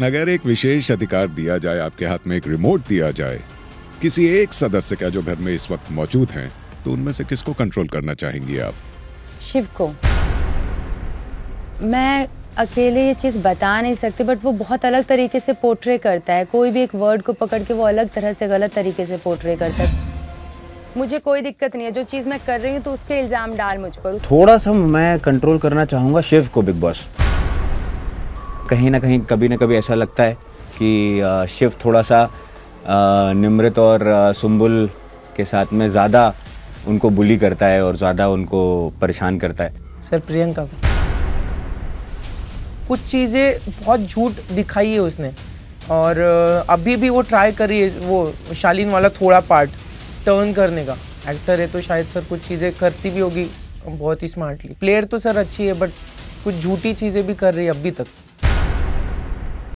अगर एक विशेष अधिकार दिया जाए, आपके हाथ में एक रिमोट दिया जाए किसी एक सदस्य का जो घर में इस वक्त मौजूद हैं, तो उनमें से किसको कंट्रोल करना चाहेंगी आप? शिव को। मैं अकेले ये चीज़ बता नहीं सकती, बट वो बहुत अलग तरीके से पोर्ट्रे करता है। कोई भी एक वर्ड को पकड़ के वो अलग तरह से गलत तरीके से पोर्ट्रे करता है। मुझे कोई दिक्कत नहीं है, जो चीज़ मैं कर रही हूँ तो उसके इल्ज़ाम डाल मुझ पर। थोड़ा सा मैं कंट्रोल करना चाहूँगा शिव को, बिग बॉस। कहीं ना कहीं कभी ना कभी ऐसा लगता है कि शिव थोड़ा सा निम्रत और सुम्बुल के साथ में ज़्यादा उनको बुली करता है और ज़्यादा उनको परेशान करता है। सर प्रियंका कुछ चीज़ें बहुत झूठ दिखाई है उसने, और अभी भी वो ट्राई कर रही है वो शालीन वाला थोड़ा पार्ट टर्न करने का। एक्टर है तो शायद सर कुछ चीज़ें करती भी होगी बहुत ही स्मार्टली। प्लेयर तो सर अच्छी है, बट कुछ झूठी चीज़ें भी कर रही है अभी तक।